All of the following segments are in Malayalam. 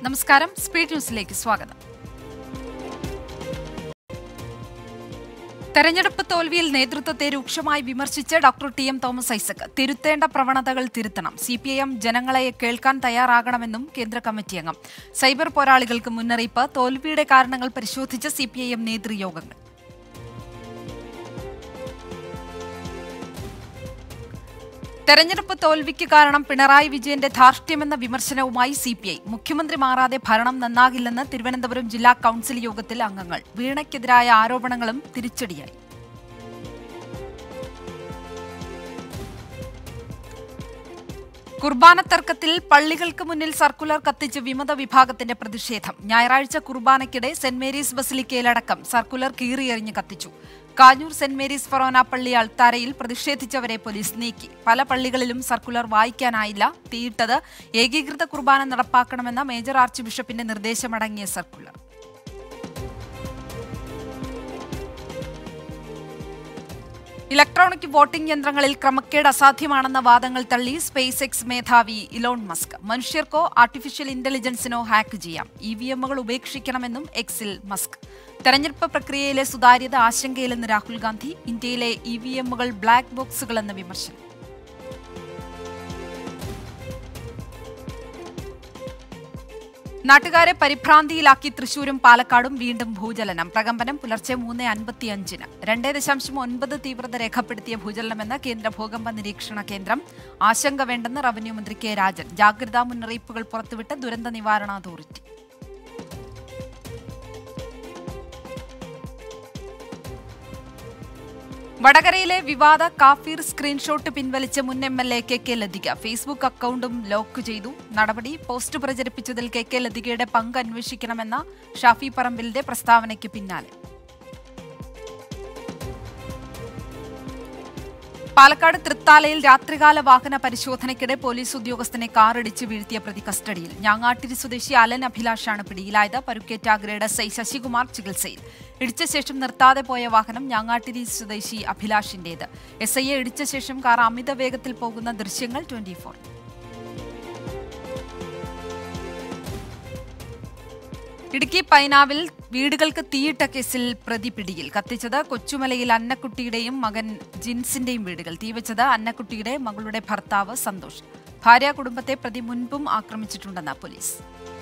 നമസ്കാരം, സ്പീഡ് ന്യൂസിലേക്ക് സ്വാഗതം. തെരഞ്ഞെടുപ്പ് തോൽവിയിൽ നേതൃത്വത്തെ രൂക്ഷമായി വിമർശിച്ച് ഡോക്ടർ ടി.എം. തോമസ് ഐസക് തിരുത്തേണ്ട പ്രവണതകൾ തിരുത്തണം. സിപിഐഎം ജനങ്ങളെ കേൾക്കാൻ തയ്യാറാകണമെന്നും കേന്ദ്ര കമ്മിറ്റി അംഗം. സൈബർ പോരാളികൾക്ക് മുന്നറിയിപ്പ്. തോൽവിയുടെ കാരണങ്ങൾ പരിശോധിച്ച് സിപിഐഎം നേതൃയോഗങ്ങൾ. തെരഞ്ഞെടുപ്പ് തോൽവിക്ക് കാരണം പിണറായി വിജയന്റെ ധാർഷ്ട്യമെന്ന വിമർശനവുമായി സിപിഐ. മുഖ്യമന്ത്രി മാറാതെ ഭരണം നന്നാകില്ലെന്ന് തിരുവനന്തപുരം ജില്ലാ കൌൺസിൽ യോഗത്തിൽ അംഗങ്ങൾ. വീണയ്ക്കെതിരായ ആരോപണങ്ങളും തിരിച്ചടിയായി. കുർബാന തർക്കത്തിൽ പള്ളികൾക്ക് മുന്നിൽ സർക്കുലർ കത്തിച്ച് വിമത വിഭാഗത്തിന്റെ പ്രതിഷേധം. ഞായറാഴ്ച കുർബാനയ്ക്കിടെ സെന്റ് മേരീസ് ബസിലിക്കയിലടക്കം സർക്കുലർ കീറിയെറിഞ്ഞ് കത്തിച്ചു. കാഞ്ഞൂർ സെന്റ് മേരീസ് ഫൊറോന പള്ളി അൾത്താരയിൽ പ്രതിഷേധിച്ചവരെ പോലീസ് നീക്കി. പല പള്ളികളിലും സർക്കുലർ വായിക്കാനായില്ല. തീയിട്ടത് ഏകീകൃത കുർബാന നടപ്പാക്കണമെന്ന മേജർ ആർച്ച് ബിഷപ്പിന്റെ നിർദ്ദേശമടങ്ങിയ സർക്കുലർ. ഇലക്ട്രോണിക് വോട്ടിംഗ് യന്ത്രങ്ങളിൽ ക്രമക്കേട് അസാധ്യമാണെന്ന വാദങ്ങൾ തള്ളി സ്പേസ് എക്സ് മേധാവി ഇലോൺ മസ്ക്. മനുഷ്യർക്കോ ആർട്ടിഫിഷ്യൽ ഇന്റലിജൻസിനോ ഹാക്ക് ചെയ്യാം. ഇവിഎമ്മുകൾ ഉപേക്ഷിക്കണമെന്നും എക്സിൽ മസ്ക്. തെരഞ്ഞെടുപ്പ് പ്രക്രിയയിലെ സുതാര്യത ആശങ്കയിലെന്ന് രാഹുൽ ഗാന്ധി. ഇന്ത്യയിലെ ഇവിഎമ്മുകൾ ബ്ലാക്ക് ബോക്സുകളെന്ന വിമർശനം. നാട്ടുകാരെ പരിഭ്രാന്തിയിലാക്കി തൃശൂരും പാലക്കാടും വീണ്ടും ഭൂചലനം. പ്രകമ്പനം പുലർച്ചെ 3:55. 2.9 തീവ്രത രേഖപ്പെടുത്തിയ ഭൂചലനമെന്ന് കേന്ദ്ര ഭൂകമ്പ നിരീക്ഷണ കേന്ദ്രം. ആശങ്ക വേണ്ടെന്ന് റവന്യൂ മന്ത്രി കെ രാജൻ. ജാഗ്രതാ മുന്നറിയിപ്പുകൾ പുറത്തുവിട്ട് ദുരന്ത നിവാരണ അതോറിറ്റി. വടകരയിലെ വിവാദ കാഫിർ സ്ക്രീൻഷോട്ട് പിൻവലിച്ച് മുൻ എംഎൽഎ കെ ലതിക. ഫേസ്ബുക്ക് അക്കൌണ്ടും ലോക്ക് ചെയ്തു. നടപടി പോസ്റ്റ് പ്രചരിപ്പിച്ചതിൽ കെ ലതികയുടെ പങ്ക് അന്വേഷിക്കണമെന്ന ഷാഫി പറമ്പിലിന്റെ പ്രസ്താവനയ്ക്ക് പിന്നാലെ. പാലക്കാട് തൃത്താലയിൽ രാത്രികാല വാഹന പരിശോധനയ്ക്കിടെ പോലീസ് ഉദ്യോഗസ്ഥനെ കാറിടിച്ച് വീഴ്ത്തിയ പ്രതി കസ്റ്റഡിയിൽ. ഞാങ്ങാട്ടിരി സ്വദേശി അലൻ അഭിലാഷാണ് പിടിയിലായത്. പരുക്കേറ്റ ഗ്രേഡ് എസ് ഐ ശശികുമാർ ചികിത്സയിൽ. ഇടിച്ച ശേഷം നിർത്താതെ പോയ വാഹനം ഞാങ്ങാട്ടിരി സ്വദേശി അഭിലാഷിന്റേത്. എസ് ഐയെ ഇടിച്ച ശേഷം കാർ അമിത വേഗത്തിൽ പോകുന്ന ദൃശ്യങ്ങൾ 24. ഇടുക്കി പൈനാവിൽ വീടുകൾക്ക് തീയിട്ട കേസിൽ പ്രതി പിടിയിൽ. കത്തിച്ചത് കൊച്ചുമലയിൽ അന്നക്കുട്ടിയുടെയും മകൻ ജിൻസിന്റെയും വീടുകൾ. തീവച്ചത് അന്നക്കുട്ടിയുടെ മകളുടെ ഭർത്താവ് സന്തോഷ്. ഭാര്യ കുടുംബത്തെ പ്രതി മുൻപും ആക്രമിച്ചിട്ടുണ്ടെന്ന് പോലീസ്.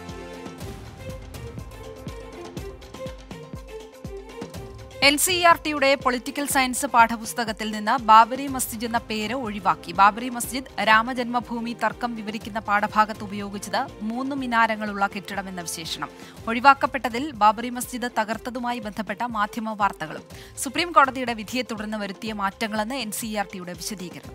എൻസിഇആർടിയുടെ പൊളിറ്റിക്കൽ സയൻസ് പാഠപുസ്തകത്തിൽ നിന്ന് ബാബരി മസ്ജിദ് എന്ന പേര് ഒഴിവാക്കി. ബാബരി മസ്ജിദ് രാമജന്മഭൂമി തർക്കം വിവരിക്കുന്ന പാഠഭാഗത്ത് ഉപയോഗിച്ചത് 3 മിനാരങ്ങളുള്ള കെട്ടിടമെന്ന വിശേഷണം. ഒഴിവാക്കപ്പെട്ടതിൽ ബാബറി മസ്ജിദ് തകർത്തതുമായി ബന്ധപ്പെട്ട മാധ്യമ വാർത്തകളും സുപ്രീം കോടതിയുടെ വിധിയെ തുടർന്ന് വരുത്തിയ മാറ്റങ്ങളെന്ന് എൻസിഇആർടിയുടെ വിശദീകരണം.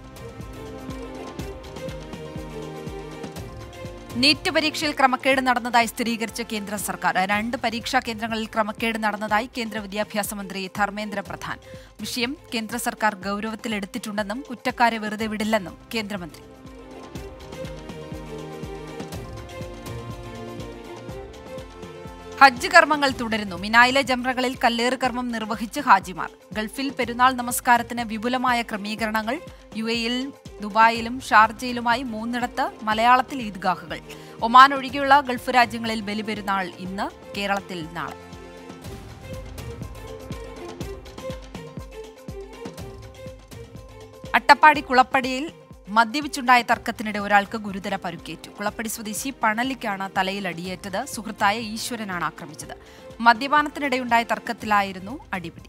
നീറ്റ് പരീക്ഷയിൽ ക്രമക്കേട് നടന്നതായി സ്ഥിരീകരിച്ച കേന്ദ്ര സർക്കാർ. 2 പരീക്ഷാ കേന്ദ്രങ്ങളിൽ ക്രമക്കേട് നടന്നതായി കേന്ദ്ര വിദ്യാഭ്യാസ മന്ത്രി ധർമ്മേന്ദ്ര പ്രധാൻ. വിഷയം കേന്ദ്ര സർക്കാർ ഗൌരവത്തിലെടുത്തിട്ടുണ്ടെന്നും കുറ്റക്കാരെ വെറുതെ വിടില്ലെന്നും കേന്ദ്രമന്ത്രി. ഹജ്ജ് കർമ്മങ്ങൾ തുടരുന്നു. മിനായിലെ ജംറകളിൽ കല്ലേറ് കർമ്മം നിർവഹിച്ച് ഹാജിമാർ. ഗൾഫിൽ പെരുന്നാൾ നമസ്കാരത്തിന് വിപുലമായ ക്രമീകരണങ്ങൾ. യുഎഇയിൽ ദുബായിലും ഷാർജയിലുമായി 3 മലയാളത്തിൽ ഈദ്ഗാഹുകൾ. ഒമാൻ ഒഴികെയുള്ള ഗൾഫ് രാജ്യങ്ങളിൽ ബലിപെരുന്നാൾ ഇന്ന്, കേരളത്തിൽ നാളെ. അട്ടപ്പാടി കുളപ്പടിയിൽ മദ്യപിച്ചുണ്ടായ തർക്കത്തിനിടെ ഒരാൾക്ക് ഗുരുതര പരുക്കേറ്റു. കുളപ്പടി സ്വദേശി പണലിക്കാണ് തലയിൽ അടിയേറ്റത്. സുഹൃത്തായ ഈശ്വരനാണ് ആക്രമിച്ചത്. മദ്യപാനത്തിനിടെയുണ്ടായ തർക്കത്തിലായിരുന്നു അടിപിടി.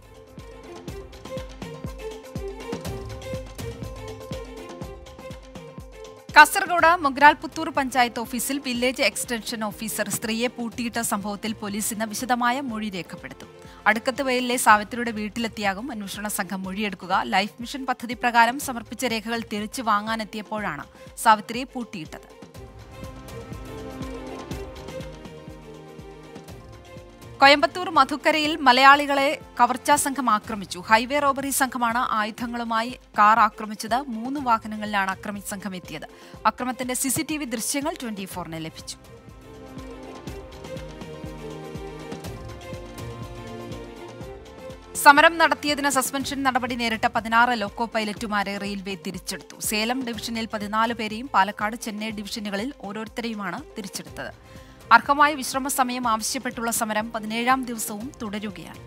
കാസർഗോഡ് മൊഗ്രാൽ പുത്തൂർ പഞ്ചായത്ത് ഓഫീസിൽ വില്ലേജ് എക്സ്റ്റൻഷൻ ഓഫീസർ സ്ത്രീയെ പൂട്ടിയിട്ട സംഭവത്തിൽ പോലീസ് ഇന്ന് വിശദമായ മൊഴി രേഖപ്പെടുത്തും. അടുക്കത്ത് വയലിലെ സാവിത്രിയുടെ വീട്ടിലെത്തിയാകും അന്വേഷണ സംഘം മൊഴിയെടുക്കുക. ലൈഫ് മിഷൻ പദ്ധതി പ്രകാരം സമർപ്പിച്ച രേഖകൾ തിരിച്ചു വാങ്ങാനെത്തിയപ്പോഴാണ് സാവിത്രിയെ പൂട്ടിയിട്ടത്. കോയമ്പത്തൂർ മധുക്കരയിൽ മലയാളികളെ കവർച്ചാ സംഘം ആക്രമിച്ചു. ഹൈവേ റോബറി സംഘമാണ് ആയുധങ്ങളുമായി കാർ ആക്രമിച്ചത്. 3 വാഹനങ്ങളിലാണ് ആക്രമിച്ച സംഘം എത്തിയത്. അക്രമത്തിന്റെ സിസിടിവി ദൃശ്യങ്ങൾ 24-ന് ലഭിച്ചു. സമരം നടത്തിയതിന് സസ്പെൻഷൻ നടപടി നേരിട്ട 16 ലോക്കോ പൈലറ്റുമാരെ റെയിൽവേ തിരിച്ചെടുത്തു. സേലം ഡിവിഷനിൽ 14 പേരെയും പാലക്കാട്, ചെന്നൈ ഡിവിഷനുകളിൽ ഓരോരുത്തരെയുമാണ് തിരിച്ചെടുത്തത്. അർഹമായ വിശ്രമ സമയം ആവശ്യപ്പെട്ടുള്ള സമരം 17ാം ദിവസവും തുടരുകയാണ്.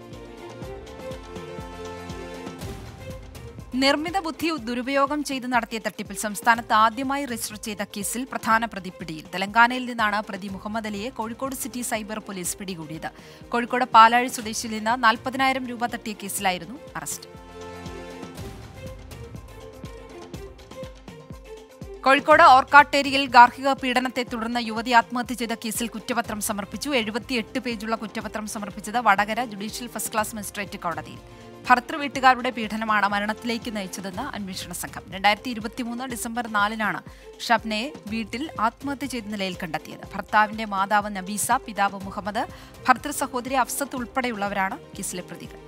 നിർമ്മിത ബുദ്ധി ദുരുപയോഗം ചെയ്ത് നടത്തിയ തട്ടിപ്പിൽ സംസ്ഥാനത്ത് ആദ്യമായി രജിസ്റ്റർ ചെയ്ത കേസിൽ പ്രധാന പ്രതി പിടിയിൽ. തെലങ്കാനയിൽ നിന്നാണ് പ്രതി മുഹമ്മദ് അലിയെ കോഴിക്കോട് സിറ്റി സൈബർ പോലീസ് പിടികൂടിയത്. കോഴിക്കോട് പാലാഴി സ്വദേശിയിൽ നിന്ന് 40,000 രൂപ തട്ടിയ കേസിലായിരുന്നു അറസ്റ്റ്. കോഴിക്കോട് ഓർക്കാട്ടേരിയിൽ ഗാർഹിക പീഡനത്തെ തുടർന്ന് യുവതി ആത്മഹത്യ ചെയ്ത കേസിൽ കുറ്റപത്രം സമർപ്പിച്ചു. 78 പേജുള്ള കുറ്റപത്രം സമർപ്പിച്ചത് Vadakara judicial first class magistrate കോടതിയിൽ. ഭർത്തൃവീട്ടുകാരുടെ പീഡനമാണ് മരണത്തിലേക്ക് നയിച്ചതെന്ന് അന്വേഷണ സംഘം. 2023 ഡിസംബർ 4-നാണ് ഷബ്നയെ വീട്ടിൽ ആത്മഹത്യ ചെയ്ത നിലയിൽ കണ്ടെത്തിയത്. ഭർത്താവിന്റെ മാതാവ് നബീസ, പിതാവ് മുഹമ്മദ്, ഭർത്തൃ സഹോദരി അഫ്സത്ത് ഉൾപ്പെടെയുള്ളവരാണ് കേസിലെ പ്രതികൾ.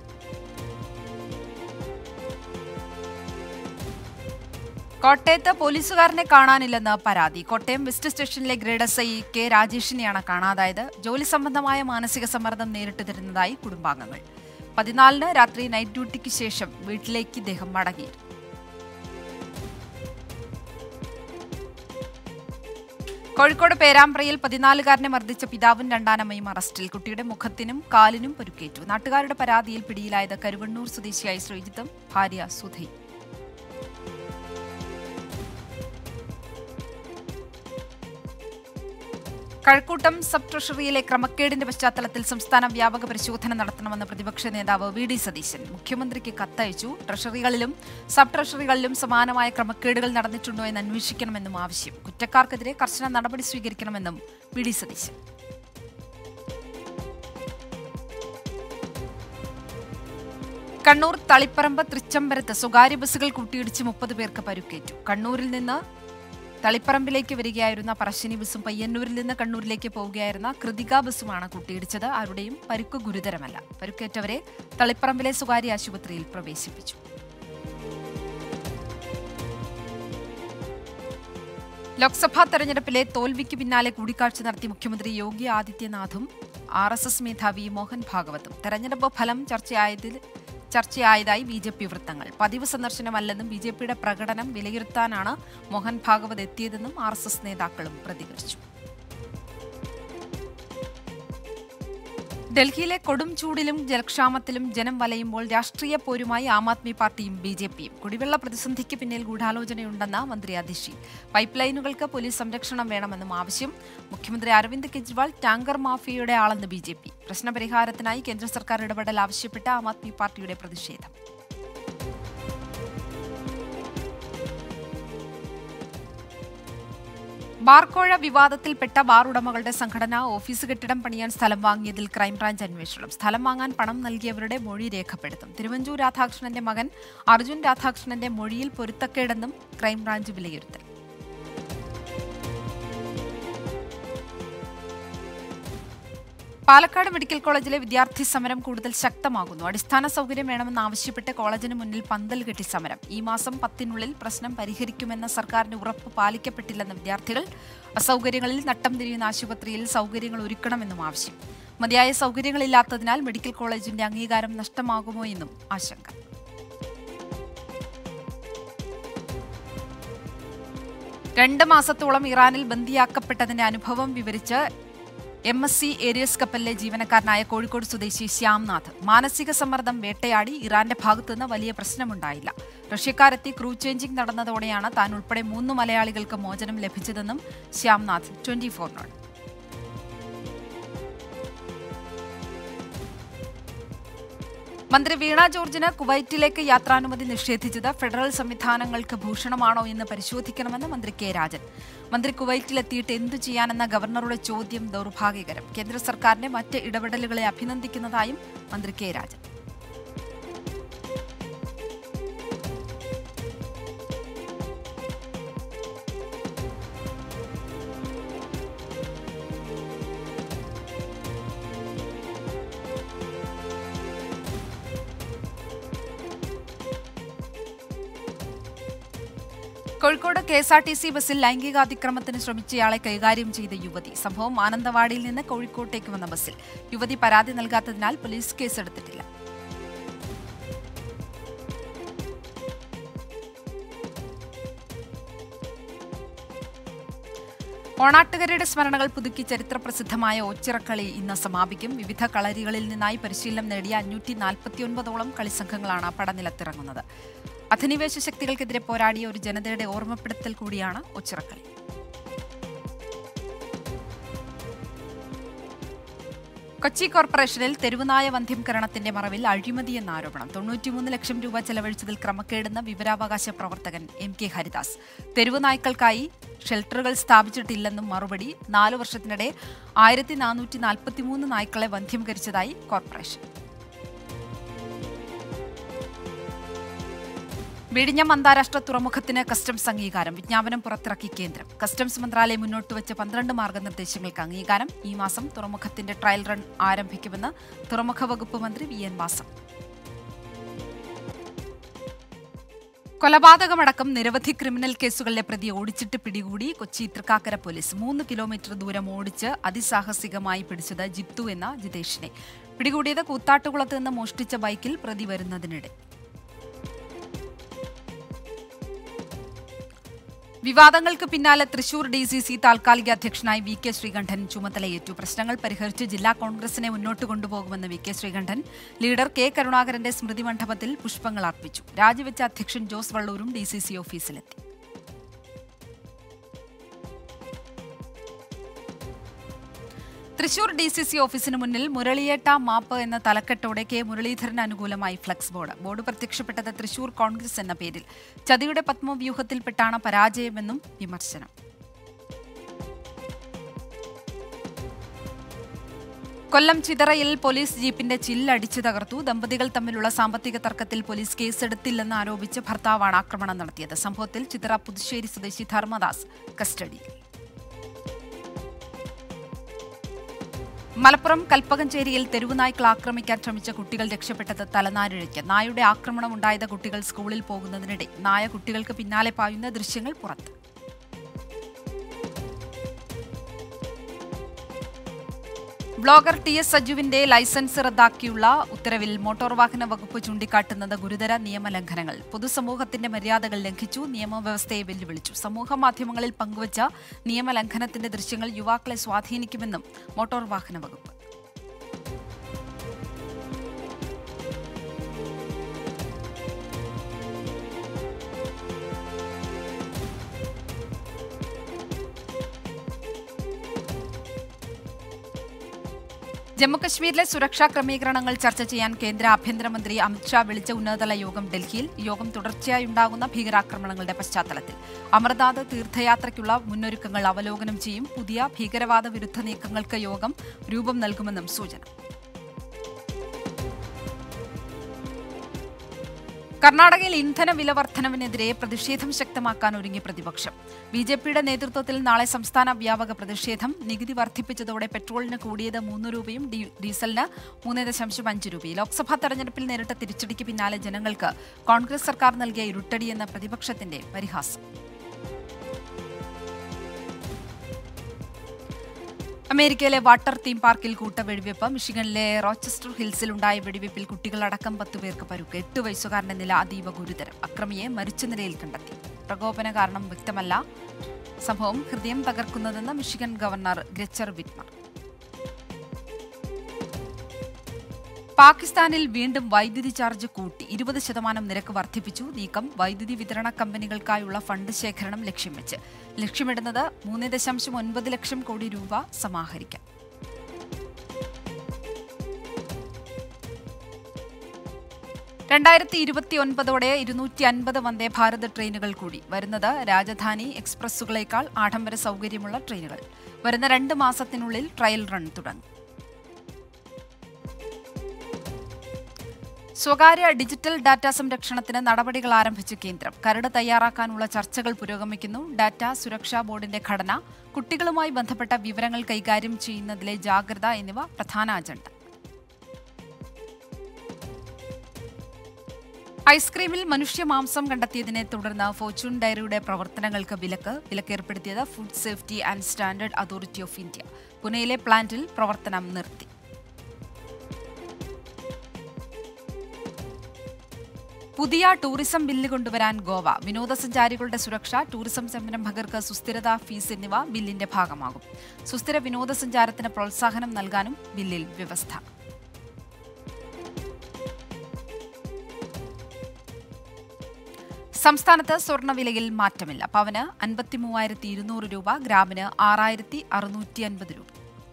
കോട്ടയത്ത് പോലീസുകാരനെ കാണാനില്ലെന്ന് പരാതി. കോട്ടയം വെസ്റ്റ് സ്റ്റേഷനിലെ ഗ്രേഡ് SI കെ രാജേഷിനെയാണ് കാണാതായത്. ജോലി സംബന്ധമായ മാനസിക സമ്മർദ്ദം നേരിട്ട് തരുന്നതായി കുടുംബാംഗങ്ങൾ. 14-ന് രാത്രി നൈറ്റ് ഡ്യൂട്ടിക്ക് ശേഷം വീട്ടിലേക്ക് ഇദ്ദേഹം മടങ്ങി. കോഴിക്കോട് പേരാമ്പ്രയിൽ 14-കാരനെ മർദ്ദിച്ച പിതാവും രണ്ടാനമ്മയും അറസ്റ്റിൽ. കുട്ടിയുടെ മുഖത്തിനും കാലിനും പരിക്കേറ്റു. നാട്ടുകാരുടെ പരാതിയിൽ പിടിയിലായത് കരുവണ്ണൂർ സ്വദേശിയായ ശ്രീജിത്തും ഭാര്യ സുധയും. കഴക്കൂട്ടം സബ് ട്രഷറിയിലെ ക്രമക്കേടിന്റെ പശ്ചാത്തലത്തിൽ സംസ്ഥാന വ്യാപക പരിശോധന നടത്തണമെന്ന് പ്രതിപക്ഷ നേതാവ് VD സതീശൻ മുഖ്യമന്ത്രിക്ക് കത്തയച്ചു. ട്രഷറികളിലും സബ് ട്രഷറികളിലും സമാനമായ ക്രമക്കേടുകൾ നടന്നിട്ടുണ്ടോ എന്ന് അന്വേഷിക്കണമെന്നും ആവശ്യം. കുറ്റക്കാർക്കെതിരെ കർശന നടപടി സ്വീകരിക്കണമെന്നും VD സതീശൻ. കണ്ണൂർ തളിപ്പറമ്പ് തൃച്ചംബരത്ത് സ്വകാര്യ ബസ്സുകൾ കൂട്ടിയിടിച്ച് 30 പേർക്ക് പരിക്കേറ്റു. കണ്ണൂരിൽ നിന്ന് തളിപ്പറമ്പിലേക്ക് വരികയായിരുന്ന പറശ്ശിനി ബസ്സും പയ്യന്നൂരിൽ നിന്ന് കണ്ണൂരിലേക്ക് പോവുകയായിരുന്ന കൃതിക ബസ്സുമാണ് കൂട്ടിയിടിച്ചത്. ആരുടെയും പരിക്ക് ഗുരുതരമല്ല. പരിക്കേറ്റവരെ തളിപ്പറമ്പിലെ സ്വകാര്യ ആശുപത്രിയിൽ പ്രവേശിപ്പിച്ചു. ലോക്സഭാ തെരഞ്ഞെടുപ്പിലെ തോൽവിക്ക് പിന്നാലെ കൂടിക്കാഴ്ച നടത്തി മുഖ്യമന്ത്രി യോഗി ആദിത്യനാഥും RSS മേധാവി മോഹൻ ഭാഗവതും. തെരഞ്ഞെടുപ്പ് ഫലം ചർച്ചയായതായി BJP വൃത്തങ്ങൾ. പതിവ് സന്ദർശനമല്ലെന്നും BJPയുടെ പ്രകടനം വിലയിരുത്താനാണ് മോഹൻ ഭാഗവത് എത്തിയതെന്നും RSS നേതാക്കളും പ്രതികരിച്ചു. ഡൽഹിയിലെ കൊടും ചൂടിലും ജലക്ഷാമത്തിലും ജനം വലയുമ്പോൾ രാഷ്ട്രീയ പോരുമായി ആം ആദ്മി പാർട്ടിയും BJPയും. കുടിവെള്ള പ്രതിസന്ധിക്ക് പിന്നിൽ ഗൂഢാലോചനയുണ്ടെന്ന മന്ത്രി അതിഷി. പൈപ്പ് ലൈനുകൾക്ക് പോലീസ് സംരക്ഷണം വേണമെന്നും ആവശ്യം. മുഖ്യമന്ത്രി അരവിന്ദ് കെജ്രിവാൾ ടാങ്കർ മാഫിയയുടെ ആളെന്ന് BJP. പ്രശ്നപരിഹാരത്തിനായി കേന്ദ്ര സർക്കാർ ഇടപെടൽ ആവശ്യപ്പെട്ട ആം ആദ്മി പാർട്ടിയുടെ പ്രതിഷേധം. ബാർക്കോഴ വിവാദത്തിൽപ്പെട്ട ബാർ ഉടമകളുടെ സംഘടന ഓഫീസ് കെട്ടിടം പണിയാൻ സ്ഥലം വാങ്ങിയതിൽ ക്രൈംബ്രാഞ്ച് അന്വേഷണം. സ്ഥലം വാങ്ങാൻ പണം നൽകിയവരുടെ മൊഴി രേഖപ്പെടുത്തും. തിരുവഞ്ചൂർ രാധാകൃഷ്ണന്റെ മകൻ അർജുൻ രാധാകൃഷ്ണന്റെ മൊഴിയിൽ പൊരുത്തക്കേടെന്നും ക്രൈംബ്രാഞ്ച് വിലയിരുത്തൽ. പാലക്കാട് മെഡിക്കൽ കോളേജിലെ വിദ്യാർത്ഥി സമരം കൂടുതൽ ശക്തമാകുന്നു. അടിസ്ഥാന സൗകര്യം വേണമെന്നാവശ്യപ്പെട്ട് കോളേജിന് മുന്നിൽ പന്തൽ കെട്ടി സമരം. ഈ മാസം 10-നുള്ളിൽ പ്രശ്നം പരിഹരിക്കുമെന്ന സർക്കാരിന്റെ ഉറപ്പ് പാലിക്കപ്പെട്ടില്ലെന്ന വിദ്യാർത്ഥികൾ. അസൗകര്യങ്ങളിൽ നട്ടം തിരിയുന്ന ആശുപത്രിയിൽ സൗകര്യങ്ങൾ ഒരുക്കണമെന്നും ആവശ്യം. മതിയായ സൗകര്യങ്ങളില്ലാത്തതിനാൽ മെഡിക്കൽ കോളേജിന്റെ അംഗീകാരം നഷ്ടമാകുമോ എന്നും ആശങ്ക. രണ്ട് മാസത്തോളം ഇറാനിൽ ബന്ദിയാക്കപ്പെട്ടതിന്റെ അനുഭവം വിവരിച്ച് MSC ഏരിയസ് കപ്പലിലെ ജീവനക്കാരനായ കോഴിക്കോട് സ്വദേശി ശ്യാംനാഥ്. മാനസിക സമ്മർദ്ദം വേട്ടയാടി ഇറാന്റെ ഭാഗത്തുനിന്ന് വലിയ പ്രശ്നമുണ്ടായില്ല. റഷ്യക്കാരെത്തി ക്രൂ ചേഞ്ചിംഗ് നടന്നതോടെയാണ് താൻ ഉൾപ്പെടെ 3 മലയാളികൾക്ക് മോചനം ലഭിച്ചതെന്നും ശ്യാംനാഥ് 24-നോട്. മന്ത്രി വീണ ജോർജിന് കുവൈറ്റിലേക്ക് യാത്രാനുമതി നിഷേധിച്ചത് ഫെഡറൽ സംവിധാനങ്ങൾക്ക് ഭൂഷണമാണോ എന്ന് പരിശോധിക്കണമെന്ന് മന്ത്രി കെ രാജൻ. മന്ത്രി കുവൈറ്റിലെത്തിയിട്ട് എന്തു ചെയ്യാനെന്ന ഗവർണറുടെ ചോദ്യം ദൗർഭാഗ്യകരം. കേന്ദ്ര സർക്കാരിന്റെ മറ്റ് ഇടപെടലുകളെ അഭിനന്ദിക്കുന്നതായും മന്ത്രി കെ രാജൻ. കോഴിക്കോട് KSRTC ബസ്സിൽ ലൈംഗികാതിക്രമത്തിന് ശ്രമിച്ചയാളെ കൈകാര്യം ചെയ്ത യുവതി. സംഭവം മാനന്തവാടിയിൽ നിന്ന് കോഴിക്കോട്ടേക്ക് വന്ന ബസ്സിൽ. യുവതി പരാതി നൽകാത്തതിനാൽ പോലീസ് കേസെടുത്തിട്ടില്ല. ഓണാട്ടുകരയുടെ സ്മരണകൾ പുതുക്കി ചരിത്രപ്രസിദ്ധമായ ഓച്ചിറക്കളി ഇന്ന് സമാപിക്കും. വിവിധ കളരികളിൽ നിന്നായി പരിശീലനം നേടിയ 549ഓളം കളിസംഘങ്ങളാണ് പടനിലത്തിറങ്ങുന്നത്. അധിനിവേശ ശക്തികൾക്കെതിരെ പോരാടിയ ഒരു ജനതയുടെ ഓർമ്മപ്പെടുത്തൽ കൂടിയാണ് ഓച്ചിറക്കളി. കൊച്ചി കോർപ്പറേഷനിൽ തെരുവുനായ വന്ധ്യംകരണത്തിന്റെ മറവിൽ അഴിമതിയെന്ന ആരോപണം. 93 ലക്ഷം രൂപ ചെലവഴിച്ചതിൽ ക്രമക്കേടെന്ന് വിവരാവകാശ പ്രവർത്തകൻ MK ഹരിദാസ്. തെരുവുനായ്ക്കൾക്കായി ഷെൽട്ടറുകൾ സ്ഥാപിച്ചിട്ടില്ലെന്നും മറുപടി. 4 വർഷത്തിനിടെ 1443 നായ്ക്കളെ വന്ധ്യംകരിച്ചതായി കോർപ്പറേഷൻ. വിഴിഞ്ഞം അന്താരാഷ്ട്ര തുറമുഖത്തിന് കസ്റ്റംസ് അംഗീകാരം. വിജ്ഞാപനം പുറത്തിറക്കി കേന്ദ്രം. കസ്റ്റംസ് മന്ത്രാലയം മുന്നോട്ടുവച്ച 12 മാർഗനിർദ്ദേശങ്ങൾക്ക് അംഗീകാരം. ഈ മാസം തുറമുഖത്തിന്റെ ട്രയൽ റൺ ആരംഭിക്കുമെന്ന് തുറമുഖ വകുപ്പ് മന്ത്രി VN വാസവൻ. കൊലപാതകമടക്കം നിരവധി ക്രിമിനൽ കേസുകളിലെ പ്രതി ഓടിച്ചിട്ട് പിടികൂടി കൊച്ചി തൃക്കാക്കര പോലീസ്. 3 കിലോമീറ്റർ ദൂരം ഓടിച്ച് അതിസാഹസികമായി പിടിച്ചത് ജിത്തു എന്ന ജിതേഷിനെ. പിടികൂടിയത് കൂത്താട്ടുകുളത്ത് നിന്ന് മോഷ്ടിച്ച ബൈക്കിൽ പ്രതി വരുന്നതിനിടെ. വിവാദങ്ങൾക്ക് പിന്നാലെ തൃശൂർ DCC താൽക്കാലിക അധ്യക്ഷനായി VK ശ്രീകണ്ഠൻ ചുമതലയേറ്റു. പ്രശ്നങ്ങൾ പരിഹരിച്ച് ജില്ലാ കോൺഗ്രസിനെ മുന്നോട്ട് കൊണ്ടുപോകുമെന്ന് VK ശ്രീകണ്ഠൻ. ലീഡർ K കരുണാകരന്റെ സ്മൃതി മണ്ഡപത്തിൽ പുഷ്പങ്ങൾ അർപ്പിച്ചു. രാജിവെച്ച അധ്യക്ഷൻ ജോസ് വള്ളൂരും DCC ഓഫീസിലെത്തി. തൃശൂർ DCC ഓഫീസിന് മുന്നിൽ മുരളിയേട്ട മാപ്പ് എന്ന തലക്കെട്ടോടെ K മുരളീധരന് അനുകൂലമായി ഫ്ലക്സ് ബോർഡ്. ബോർഡ് പ്രത്യക്ഷപ്പെട്ടത് തൃശൂർ കോൺഗ്രസ് എന്ന പേരിൽ. ചതിയുടെ പത്മവ്യൂഹത്തിൽപ്പെട്ടാണ് പരാജയമെന്നും വിമർശനം. കൊല്ലം ചിതറയിൽ പോലീസ് ജീപ്പിന്റെ ചില്ലടിച്ചു തകർത്തു. ദമ്പതികൾ തമ്മിലുള്ള സാമ്പത്തിക തർക്കത്തിൽ പോലീസ് കേസെടുത്തില്ലെന്ന് ആരോപിച്ച് ഭർത്താവാണ് ആക്രമണം നടത്തിയത്. സംഭവത്തിൽ ചിതറ പുതുശ്ശേരി സ്വദേശി ധർമ്മദാസ് കസ്റ്റഡിയിൽ. മലപ്പുറം കൽപ്പകഞ്ചേരിയിൽ തെരുവുനായ്ക്കൾ ആക്രമിക്കാൻ ശ്രമിച്ച കുട്ടികൾ രക്ഷപ്പെട്ടത് തലനാരിഴയ്ക്ക്. നായയുടെ ആക്രമണം ഉണ്ടായത് കുട്ടികൾ സ്കൂളിൽ പോകുന്നതിനിടെ. നായ കുട്ടികൾക്ക് പിന്നാലെ പായുന്ന ദൃശ്യങ്ങൾ പുറത്ത്. ബ്ലോഗർ TS സജുവിന്റെ ലൈസൻസ് റദ്ദാക്കിയുള്ള ഉത്തരവിൽ മോട്ടോർ വാഹന വകുപ്പ് ചൂണ്ടിക്കാട്ടുന്നത് ഗുരുതര നിയമലംഘനങ്ങൾ. പൊതുസമൂഹത്തിന്റെ മര്യാദകൾ ലംഘിച്ചു, നിയമവ്യവസ്ഥയെ വെല്ലുവിളിച്ചു. സമൂഹ മാധ്യമങ്ങളിൽ പങ്കുവച്ച നിയമലംഘനത്തിന്റെ ദൃശ്യങ്ങൾ യുവാക്കളെ സ്വാധീനിക്കുമെന്നും മോട്ടോർ വാഹന വകുപ്പ്. ജമ്മുകശ്മീരിലെ സുരക്ഷാ ക്രമീകരണങ്ങൾ ചർച്ച ചെയ്യാൻ കേന്ദ്ര ആഭ്യന്തരമന്ത്രി അമിത്ഷാ വിളിച്ച ഉന്നതതല യോഗം ഡൽഹിയിൽ. യോഗം തുടർച്ചയായുണ്ടാകുന്ന ഭീകരാക്രമണങ്ങളുടെ പശ്ചാത്തലത്തിൽ. അമർനാഥ് തീർത്ഥയാത്രയ്ക്കുള്ള മുന്നൊരുക്കങ്ങൾ അവലോകനം ചെയ്യും. പുതിയ ഭീകരവാദ വിരുദ്ധ നീക്കങ്ങൾക്ക് യോഗം രൂപം നൽകുമെന്നും സൂചന. കർണാടകയിൽ ഇന്ധന വില വർധനവിനെതിരെ പ്രതിഷേധം ശക്തമാക്കാൻ ഒരുങ്ങി പ്രതിപക്ഷം. BJPയുടെ നേതൃത്വത്തിൽ നാളെ സംസ്ഥാന വ്യാപക പ്രതിഷേധം. നികുതി വർദ്ധിപ്പിച്ചതോടെ പെട്രോളിന് കൂടിയത് 3 രൂപയും ഡീസലിന് 3.5 രൂപയും. ലോക്സഭാ തെരഞ്ഞെടുപ്പിൽ നേരിട്ട തിരിച്ചടിക്ക് പിന്നാലെ ജനങ്ങൾക്ക് കോൺഗ്രസ് സർക്കാർ നൽകിയ ഇരുട്ടടിയെന്ന പ്രതിപക്ഷത്തിന്റെ പരിഹാസം. അമേരിക്കയിലെ വാട്ടർ തീം പാർക്കിൽ കൂട്ടവെടിവെപ്പ്. മിഷിഗണിലെ റോച്ചസ്റ്റർ ഹിൽസിലുണ്ടായ വെടിവെപ്പിൽ കുട്ടികളടക്കം 10 പേർക്ക് പരുക്ക്. 8 വയസ്സുകാരന്റെ നില അതീവ ഗുരുതരം. അക്രമിയെ മരിച്ച നിലയിൽ കണ്ടെത്തി. പ്രകോപന കാരണം വ്യക്തമല്ല. സംഭവം ഹൃദയം തകർക്കുന്നതെന്ന് മിഷിഗൺ ഗവർണർ ഗ്രെച്ചർ വിറ്റ്മർ. പാകിസ്ഥാനിൽ വീണ്ടും വൈദ്യുതി ചാർജ് കൂട്ടി. 20% നിരക്ക് വർദ്ധിപ്പിച്ചു. നീക്കം വൈദ്യുതി വിതരണ കമ്പനികൾക്കായുള്ള ഫണ്ട് ശേഖരണം ലക്ഷ്യം വെച്ച്. ലക്ഷ്യമിടുന്നത് 3.9 ലക്ഷം കോടി രൂപ സമാഹരിക്കാൻ. (2029) 250 വന്ദേ ഭാരത് ട്രെയിനുകൾ കൂടി. വരുന്നത് രാജധാനി എക്സ്പ്രസുകളേക്കാൾ ആഡംബര സൗകര്യമുള്ള ട്രെയിനുകൾ. വരുന്ന 2 മാസത്തിനുള്ളിൽ ട്രയൽ റൺ തുടങ്ങും. സ്വകാര്യ ഡിജിറ്റൽ ഡാറ്റാ സംരക്ഷണത്തിന് നടപടികൾ ആരംഭിച്ച് കേന്ദ്രം. കരട് തയ്യാറാക്കാനുള്ള ചർച്ചകൾ പുരോഗമിക്കുന്നു. ഡാറ്റാ സുരക്ഷാ ബോർഡിന്റെ ഘടന, കുട്ടികളുമായി ബന്ധപ്പെട്ട വിവരങ്ങൾ കൈകാര്യം ചെയ്യുന്നതിലെ ജാഗ്രത എന്നിവ പ്രധാന അജണ്ട. ഐസ്ക്രീമിൽ മനുഷ്യമാംസം കണ്ടെത്തിയതിനെ തുടർന്ന് ഫോർച്യൂൺ ഡയറിയുടെ പ്രവർത്തനങ്ങൾക്ക് വിലക്കേർപ്പെടുത്തിയത് food safety and standard authority of India. പുനെയിലെ പ്ലാന്റിൽ പ്രവർത്തനം നിർത്തി. പുതിയ ടൂറിസം ബില്ല് കൊണ്ടുവരാൻ ഗോവ. വിനോദസഞ്ചാരികളുടെ സുരക്ഷ, ടൂറിസം സംരംഭകർക്ക് സുസ്ഥിരതാ ഫീസ് എന്നിവ ബില്ലിന്റെ ഭാഗമാകും. സുസ്ഥിര വിനോദസഞ്ചാരത്തിന് പ്രോത്സാഹനം നൽകാനും ബില്ലിൽ വ്യവസ്ഥ. സംസ്ഥാനത്ത് സ്വർണ്ണവിലയിൽ മാറ്റമില്ല. പവന് 53,200 രൂപ, ഗ്രാമിന് 6,650 രൂപ.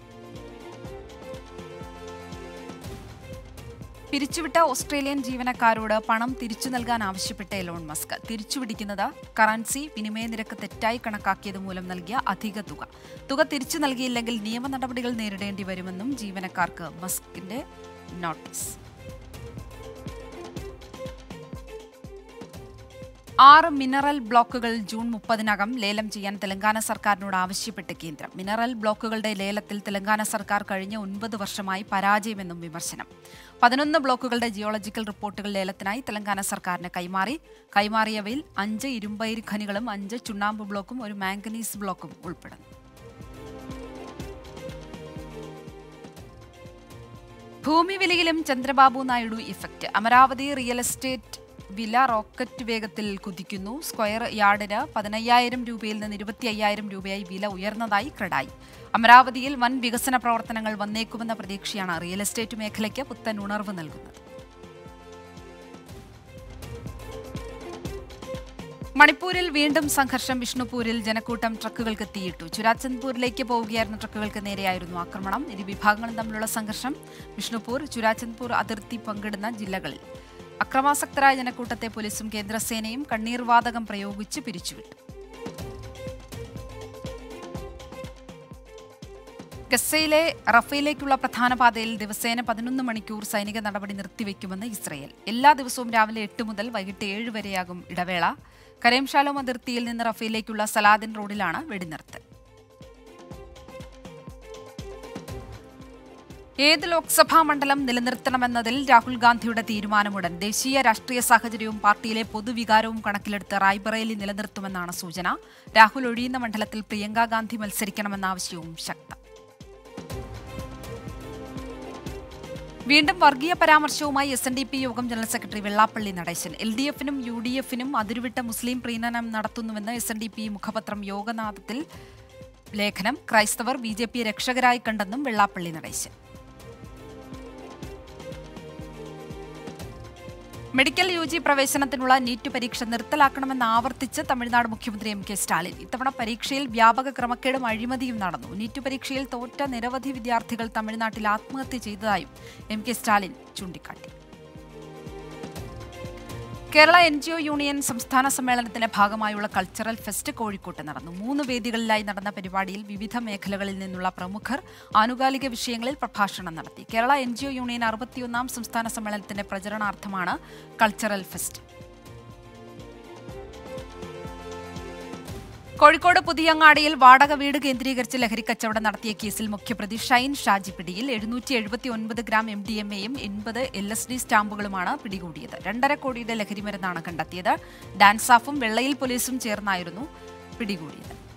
പിരിച്ചുവിട്ട ഓസ്ട്രേലിയൻ ജീവനക്കാരോട് പണം തിരിച്ചു നൽകാൻ ആവശ്യപ്പെട്ട എലോൺ മസ്ക്. തിരിച്ചുപിടിക്കുന്നത് കറൻസി വിനിമയ നിരക്ക് തെറ്റായി കണക്കാക്കിയത് മൂലം നൽകിയ അധിക തുക തിരിച്ചു നൽകിയില്ലെങ്കിൽ നിയമ നടപടികൾ നേരിടേണ്ടി വരുമെന്നും ജീവനക്കാർക്ക് മസ്കിന്റെ നോട്ടീസ്. 6 മിനറൽ ബ്ലോക്കുകൾ ജൂൺ 30-നകം ലേലം ചെയ്യാൻ തെലങ്കാന സർക്കാരിനോട് ആവശ്യപ്പെട്ട് കേന്ദ്രം. മിനറൽ ബ്ലോക്കുകളുടെ ലേലത്തിൽ തെലങ്കാന സർക്കാർ കഴിഞ്ഞ 9 വർഷമായി പരാജയമെന്നും വിമർശനം. 11 ബ്ലോക്കുകളുടെ ജിയോളജിക്കൽ റിപ്പോർട്ടുകൾ ലേലത്തിനായി തെലങ്കാന സർക്കാരിന് കൈമാറിയവയിൽ 5 ഇരുമ്പയിര് ഖനികളും 5 ചുണ്ണാമ്പ് ബ്ലോക്കും 1 മാംഗനീസ് ബ്ലോക്കും ഉൾപ്പെടുന്നു. ഭൂമി വിലയിലും Chandrababu Naidu effect. Amaravati real estate വില റോക്കറ്റ് വേഗത്തിൽ കുതിക്കുന്നു. സ്ക്വയർ യാർഡിന് 15,000 രൂപയിൽ നിന്ന് 25,000 രൂപയായി വില ഉയർന്നതായി ക്രെഡായി. അമരാവതിയിൽ വൻ വികസന പ്രവർത്തനങ്ങൾ വന്നേക്കുമെന്ന പ്രതീക്ഷയാണ് റിയൽ എസ്റ്റേറ്റ് മേഖലയ്ക്ക് പുത്തൻ ഉണർവ് നൽകുന്നത്. മണിപ്പൂരിൽ വീണ്ടും സംഘർഷം. വിഷ്ണുപൂരിൽ ജനക്കൂട്ടം ട്രക്കുകൾക്ക് തീയിട്ടു. ചുരാചന്ദ്പൂരിലേക്ക് പോവുകയായിരുന്ന ട്രക്കുകൾക്ക് നേരെയായിരുന്നു ആക്രമണം. ഇരു വിഭാഗങ്ങളും തമ്മിലുള്ള സംഘർഷം വിഷ്ണുപൂർ, ചുരാചന്ദ്പൂർ അതിർത്തി പങ്കിടുന്ന ജില്ലകളിൽ. അക്രമാസക്തരായ ജനക്കൂട്ടത്തെ പോലീസും കേന്ദ്രസേനയും കണ്ണീർവാതകം പ്രയോഗിച്ച് പിരിച്ചുവിട്ടു. ഗസയിലെ റഫയിലേക്കുള്ള പ്രധാന പാതയിൽ ദിവസേന 11 മണിക്കൂർ സൈനിക നടപടി നിർത്തിവെക്കുമെന്ന് ഇസ്രയേൽ. എല്ലാ ദിവസവും രാവിലെ 8 മുതൽ വൈകിട്ട് 7 വരെയാകും ഇടവേള. കരേം ഷാലോം അതിർത്തിയിൽ നിന്ന് റഫയിലേക്കുള്ള സലാദിൻ റോഡിലാണ് വെടിനിർത്തൽ. ഏത് ലോക്സഭാ മണ്ഡലം നിലനിർത്തണമെന്നതിൽ രാഹുൽ ഗാന്ധിയുടെ തീരുമാനമുടൻ. ദേശീയ രാഷ്ട്രീയ സാഹചര്യവും പാർട്ടിയിലെ പൊതുവികാരവും കണക്കിലെടുത്ത് റായ്ബറേലി നിലനിർത്തുമെന്നാണ് സൂചന. രാഹുൽ ഒഴിയുന്ന മണ്ഡലത്തിൽ പ്രിയങ്ക ഗാന്ധി മത്സരിക്കണമെന്ന ആവശ്യവും ശക്തം. വീണ്ടും വർഗീയ പരാമർശവുമായി SNDP യോഗം ജനറൽ സെക്രട്ടറി വെള്ളാപ്പള്ളി നടേശൻ. LDFനും UDFനും അതിരുവിട്ട മുസ്ലിം പ്രീണനം നടത്തുന്നുവെന്ന് SNDP മുഖപത്രം യോഗനാഥത്തിൽ ലേഖനം. ക്രൈസ്തവർ BJP രക്ഷകരായി കണ്ടെന്നും വെള്ളാപ്പള്ളി നടേശൻ. മെഡിക്കൽ UG പ്രവേശനത്തിനുള്ള നീറ്റ് പരീക്ഷ നിർത്തലാക്കണമെന്ന് ആവർത്തിച്ച് തമിഴ്നാട് മുഖ്യമന്ത്രി MK സ്റ്റാലിൻ. ഇത്തവണ പരീക്ഷയിൽ വ്യാപക ക്രമക്കേടും അഴിമതിയും നടന്നു. നീറ്റ് പരീക്ഷയിൽ തോറ്റ നിരവധി വിദ്യാർത്ഥികൾ തമിഴ്നാട്ടിൽ ആത്മഹത്യ ചെയ്തതായും MK സ്റ്റാലിൻ ചൂണ്ടിക്കാട്ടി. കേരള NGO യൂണിയൻ സംസ്ഥാന സമ്മേളനത്തിന്റെ ഭാഗമായുള്ള കൾച്ചറൽ ഫെസ്റ്റ് കോഴിക്കോട്ട് നടന്നു. 3 വേദികളിലായി നടന്ന പരിപാടിയിൽ വിവിധ മേഖലകളിൽ നിന്നുള്ള പ്രമുഖർ ആനുകാലിക വിഷയങ്ങളിൽ പ്രഭാഷണം നടത്തി. കേരള NGO യൂണിയൻ 61ാം സംസ്ഥാന സമ്മേളനത്തിന്റെ പ്രചരണാർത്ഥമാണ് കൾച്ചറൽ ഫെസ്റ്റ്. കോഴിക്കോട് പുതിയങ്ങാടിയിൽ വാടക വീട് കേന്ദ്രീകരിച്ച് ലഹരിക്കച്ചവടം നടത്തിയ കേസിൽ മുഖ്യപ്രതി ഷൈൻ ഷാജി പിടിയിൽ. 779 ഗ്രാം MDMAയും 80 LSD സ്റ്റാമ്പുകളുമാണ് പിടികൂടിയത്. 2.5 കോടിയുടെ ലഹരിമരുന്നാണ് കണ്ടെത്തിയത്. ഡാൻസാഫും വെള്ളയിൽ പോലീസും ചേർന്നായിരുന്നു പിടികൂടിയത്.